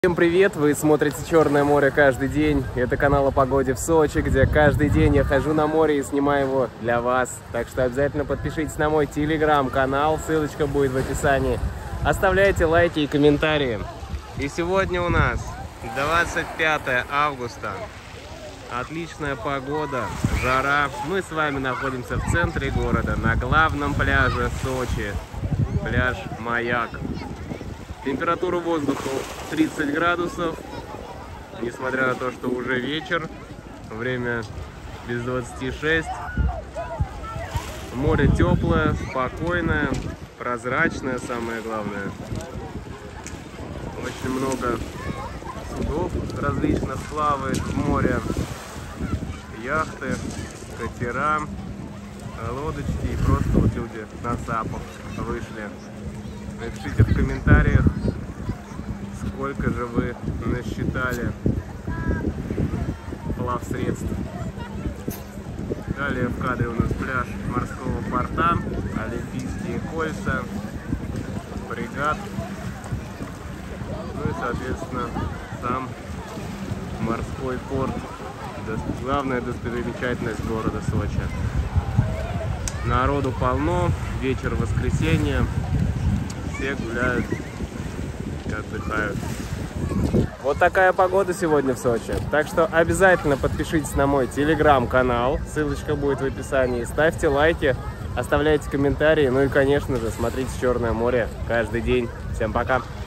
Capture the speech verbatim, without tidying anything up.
Всем привет! Вы смотрите Черное море каждый день. Это канал о погоде в Сочи, где каждый день я хожу на море и снимаю его для вас. Так что обязательно подпишитесь на мой телеграм-канал, ссылочка будет в описании. Оставляйте лайки и комментарии. И сегодня у нас двадцать пятое августа. Отличная погода, жара. Мы с вами находимся в центре города, на главном пляже Сочи. Пляж Маяк. Температура воздуха тридцать градусов, несмотря на то, что уже вечер, время без двадцати шести. Море теплое, спокойное, прозрачное, самое главное. Очень много судов различных плавает в море, яхты, катера, лодочки и просто вот люди на сапах вышли. Напишите в комментариях, сколько же вы насчитали плавсредств. Далее в кадре у нас пляж морского порта, Олимпийские кольца, фрегат, ну и соответственно сам морской порт, главная достопримечательность города Сочи. Народу полно, вечер воскресенья. Все гуляют и отдыхают. Вот такая погода сегодня в Сочи. Так что обязательно подпишитесь на мой телеграм-канал. Ссылочка будет в описании. Ставьте лайки, оставляйте комментарии. Ну и, конечно же, смотрите Черное море каждый день. Всем пока!